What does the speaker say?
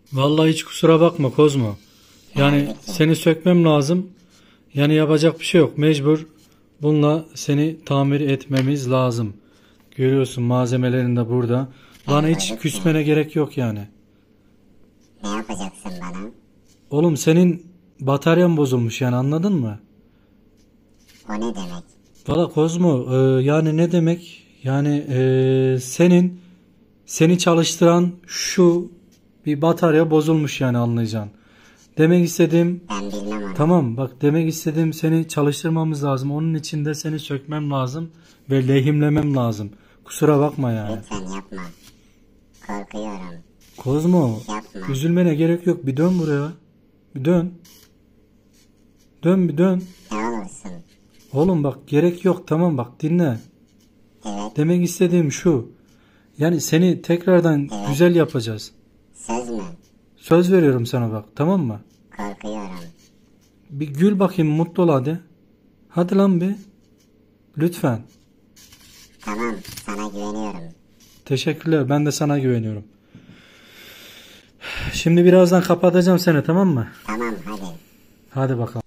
Vallahi hiç kusura bakma Kozmo. Yani Peki. seni sökmem lazım. Yani yapacak bir şey yok. Mecbur bununla seni tamir etmemiz lazım. Görüyorsun malzemelerin de burada. Bana Ben hiç duyduk ya. küsmene gerek yok yani. Ne yapacaksın bana? Oğlum senin bataryan bozulmuş yani anladın mı? O ne demek? Valla Kozmo yani ne demek? Yani seni çalıştıran şu bir batarya bozulmuş yani anlayacaksın. Demek istediğim Ben bilmem onu. tamam bak demek istediğim seni çalıştırmamız lazım. Onun için de seni sökmem lazım ve lehimlemem lazım. Kusura bakma yani. Lütfen yapma. Korkuyorum. Kozmo Yapma. üzülmene gerek yok. Bir dön buraya. Bir dön. Dön bir dön. Ne olursun. Oğlum bak gerek yok tamam bak dinle. Evet. Demek istediğim şu. Yani seni tekrardan Evet. güzel yapacağız. Söz mü? Söz veriyorum sana bak tamam mı? Korkuyorum. Bir gül bakayım mutlu ol hadi. Hadi lan bir. Lütfen. Tamam. Sana güveniyorum. Teşekkürler ben de sana güveniyorum. Şimdi birazdan kapatacağım seni tamam mı? Tamam hadi. Hadi bakalım.